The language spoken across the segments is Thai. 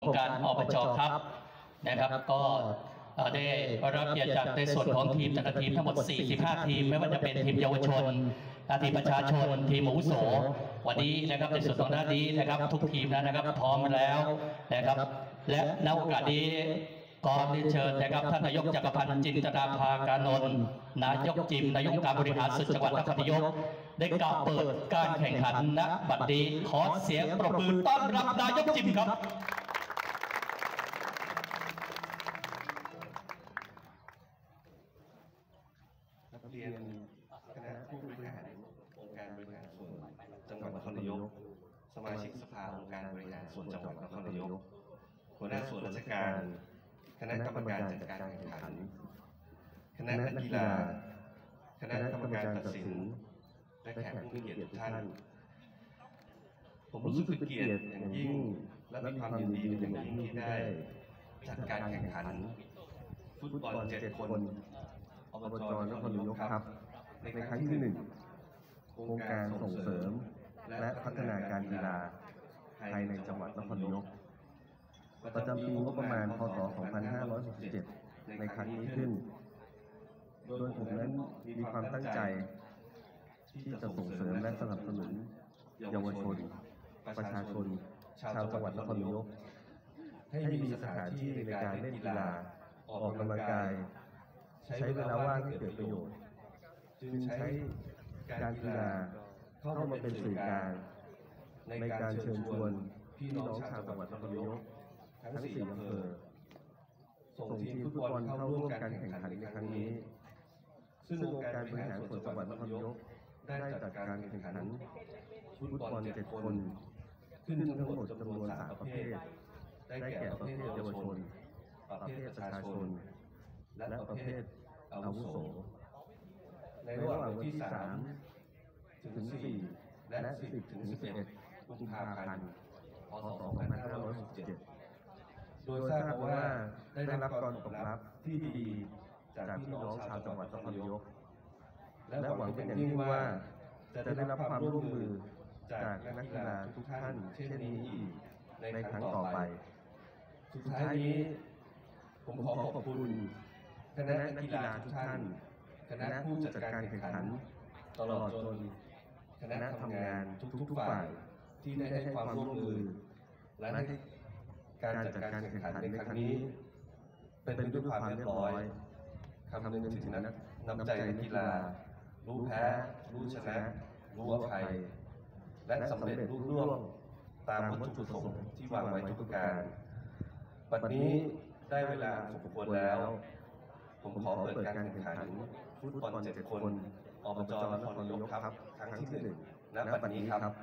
การอบจครับนะครับก็ได้รับเกียรติจากในส่วนของทีมจัดทีมทั้งหมด45ทีมไม่ว่าจะเป็นทีมเยาวชนทีมประชาชนทีมอาวุโสวันนี้นะครับในส่วนของด้านนี้นะครับทุกทีมนะครับพร้อมแล้วนะครับและณโอกาสนี้ก็เรียนเชิญนะครับท่านนายกจักรพันธ์จินตนาภากานนท์นายกจิมนายกการบริหารส่วนจังหวัดนครนายกได้กล่าวเปิดการแข่งขันณบัดนี้ขอเสียงปรบมือต้อนรับนายกจิมครับนักเรียนคณะผู้บริหารองค์การบริหารส่วนจังหวัดนครนายกสมาชิกสภาองค์การบริหารส่วนจังหวัดนครนายกหัวหน้าส่วนราชการคณะกรรมการจัดการแข่งขันคณะนักกีฬาคณะกรรมการตัดสินและแขกผู้มีเกียรติทุกท่านผมรู้สึกเกียรติอย่างยิ่งและมีความยินดีเป็นอย่างยิ่งที่ได้จัดการแข่งขันฟุตบอล7 คนอบจนครนายกครับในครั้งที่1โครงการส่งเสริมและพัฒนาการกีฬาภายในจังหวัดนครนายกประจำปีงบประมาณพ.ศ. 2567ในครั้งนี้ขึ้นโดยผมนั้นมีความตั้งใจที่จะส่งเสริมและสนับสนุนเยาวชนประชาชนชาวจังหวัดนครนายกให้มีสถานที่ในการเล่นกีฬาออกกำลังกายใช้เวลาว่างให้เกิดประโยชน์จึงใช้การกีฬาเข้ามาเป็นสื่อกลางในการเชิญชวนพี่น้องชาวจังหวัดนครนายกทั้ง4 อำเภอส่งทีมฟุตบอลเข้าร่วมการแข่งขันในครั้งนี้ซึ่งองค์การบริหารส่วนจังหวัดนครนายกได้จัดการแข่งขันฟุตบอล7 คนขึ้นทั้งหมดจำนวน3 ประเภทได้แก่ประเภทเยาวชนประเภทประชาชนและประเภทอาวุโสในระหว่างวันที่3 ถึง 4 และ 10 ถึง 11 กุมภาพันธ์ พ.ศ. 2567 โดยทราบว่าได้รับการตอบรับที่ดีจากพี่น้องชาวจังหวัดนครนายกและหวังเป็นอย่างยิ่งว่าจะได้รับความร่วมมือจากนักกีฬาทุกท่านเช่นนี้อีกในครั้งต่อไปสุดท้ายนี้ผมขอขอบคุณคณะนักกีฬาทุกท่านคณะผู้จัดการแข่งขันตลอดจนคณะทำงานทุกฝ่ายที่ได้ให้ความร่วมมือและให้การจัดการแข่งขันในครั้งนี้เป็นด้วยความเรียบร้อยคำนึงถึงน้ำใจนักกีฬารู้แพ้รู้ชนะรู้อภัยและสำเร็จรุ่งเรืองตามวัตถุประสงค์ที่วางไว้ทุกประการบัดนี้ได้เวลาสมควรแล้วผมขอเปิดการแข่งขันฟุตบอล7 คนอบจนครนายกครับครั้งที่1ณ บัดนี้ครับ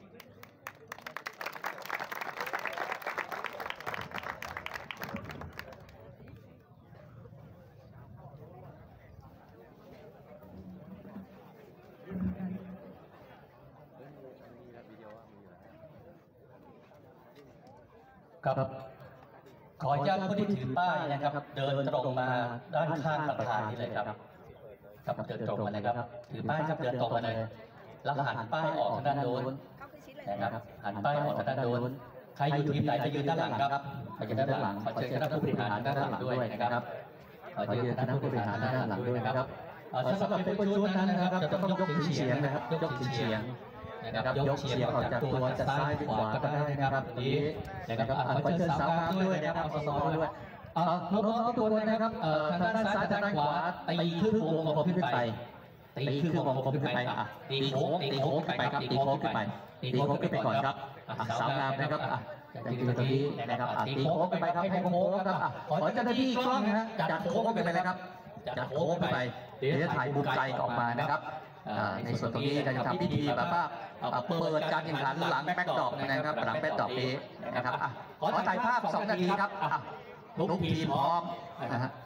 ครับขออนุญาตผู้ที่ถือป้ายนะครับเดินตรงมาด้านข้างประธานนี่เลยครับครับเดินตรงมาเลยครับถือป้ายครับเดินตรงมาเลยแล้วหันป้ายออกทางด้านโน้นนะครับหันป้ายออกทางด้านโน้นใครอยู่ทีมไหนจะยืนด้านหลังครับไปยืนด้านหลังขอเชิญคณะผู้บริหารด้านหลังด้วยนะครับขอเชิญคณะผู้บริหารด้านหลังด้วยนะครับสำหรับเป็นชุดนั้นนะครับจะต้องยกเฉียงนะครับยกเฉียงนะครับยกเฉียงออกจากตัวจะซ้ายขวาก็ได้นะครับนี้นะครับขอเชิญสาวงามด้วยนะครับสอด้วยน้องๆตัวนะครับทางด้านซ้ายทางด้านขวาตีครึ่งวงกลมขึ้นไปตีครึ่งวงกลมขึ้นไปตีโค้งไปครับตีโค้งขึ้นไปตีโค้งขึ้นไปก่อนครับสาวงามนะครับจะยืนตรงนี้นะครับตีโค้งไปครับให้โค้งครับขอเจ้าหน้าที่กล้องนะจัดโค้งไปเลยครับจัดโค้งไปเดี๋ยวจะถ่ายมุมไกลออกมานะครับในส่วนตรงนี้จะทำพิธีแบบว่าเปิดการแข่งขันหลังแบ็คดรอปนะครับหลังแบ็คดรอปนี้นะครับขอถ่ายภาพ2 นาทีครับทุกทีมพร้อมนะฮะ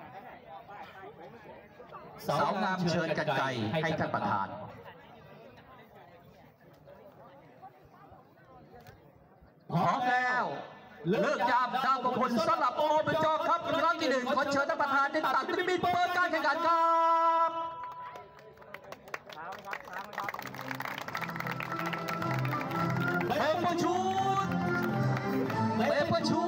สาวงามเชิญกันไกลให้ท่านประธานพร้อมแล้วเลิกยามดาวมงคลสำหรับอบจครับครั้งที่1ขอเชิญท่านประธานได้ตัดบิดเปิดการแข่งขันครับเปเปอร์ชู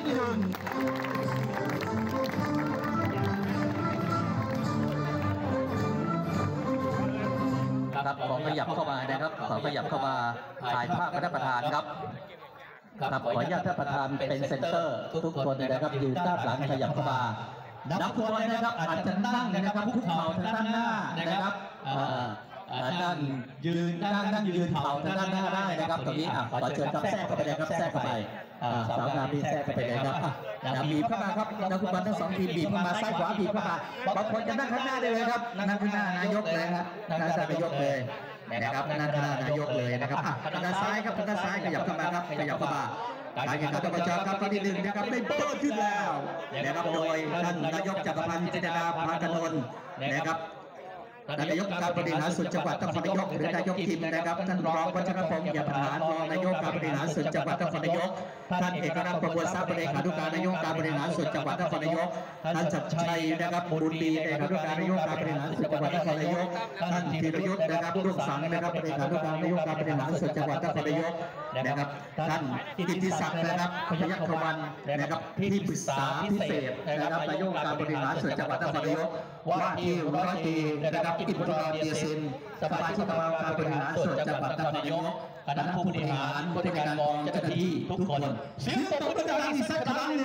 ครับขอขยับเข้ามานะครับขอขยับเข้ามาถ่ายภาพกับท่านประธานครับครับขออนุญาตท่านประธานเป็นเซนเตอร์ทุกคนนะครับยืนด้านหลังขยับเข้ามานักฟุตบอลนะครับอาจจะนั่งนะครับคุกเข่าทางด้านหน้านะครับนั่งยืนเข่าทางด้านหน้าได้นะครับตรงนี้ขอเชิญครับแทรกเข้าไปเลยครับแทรกเข้าไปสาวงามมีแทรกเข้าไปเลยครับบีบเข้ามาครับนักฟุตบอลทั้งสองทีมบีบเข้ามาซ้ายขวาบีบเข้ามาบางคนจะนั่งข้างหน้าได้เลยครับนั่งข้างหน้านายกเลยครับนั่งข้างหน้านายกเลยนะครับนั่งข้างหน้านายกเลยนะครับทางด้านซ้ายครับทางด้านซ้ายขยับเข้ามาครับขยับเข้ามาการแข่งขันอบจครับตอนที่หนึ่งนะครับได้เปิดขึ้นแล้วนะครับโดยท่านนายกจักรพันธ์จินดาภากนนท์นะครับนายกการบริหารส่วนจังหวัดนครนายกหรือนายกทีมนะครับท่านรองวัชรพงษ์ยาประธานรองนายกการบริหารส่วนจังหวัดนครนายกท่านเอกนันท์ประมวลทรัพย์เลขานุการนายกการบริหารส่วนจังหวัดนครนายกท่านชัดชัยนะครับบุญดีเลขานุการนายกการบริหารส่วนจังหวัดนครนายกท่านธีรยุทธ์นะครับรุ่งสังนะครับเลขานุการนายกการบริหารส่วนจังหวัดนครนายกนะครับท่านกิติศักดิ์นะครับพยัคฆวันนะครับที่ปรึกษาพิเศษนะครับนายกการบริหารส่วนจังหวัดนครนายกว่าที่ร้อยตรีนะครับอิทธิพรเดียสินสมาชิกกรรมการบริหารส่วนจังหวัดนครนายกคณะผู้บริหารผู้จัดการกองเจ้าหน้าที่ทุกคนเสียงตบมือดังอีกสักครั้งหนึ่ง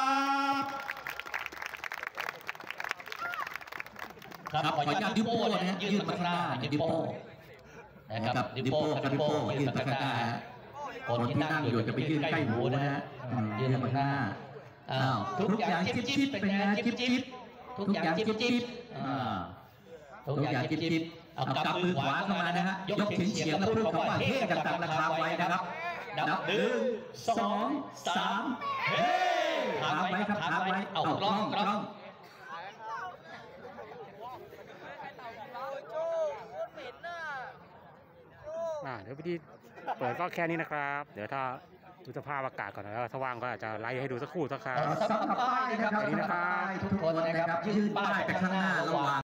ครับขออนุญาตดิโป้นะฮะยืนมาข้างหน้าดิโป้นะครับดิโป้ยืนมาข้างหน้าคนที่นั่งอยู่จะไปยืนใกล้หูนะฮะยืนมาข้างหน้าทุกอย่างจิ๊บเป็นไงจิ๊บทุกอย่างจิ๊บทุกอย่างจิ๊บเอากำมือขวาเข้ามานะฮะยกเฉียงแล้วพูดคำว่าเฮ้กับตับราคาไว้นะครับนับ1 2 3เฮ้ถามไว้ครับถามไว้เอากล้องเดี๋ยวพิธีเปิดก็แค่นี้นะครับ เดี๋ยวถ้าดูสภาพอากาศก่อนแล้วถ้าว่างก็อาจจะไลฟ์ให้ดูสักครู่สักครั้งสำหรับป้ายนะครับทุกคนนะครับยื่นป้ายไปข้างหน้าระหว่าง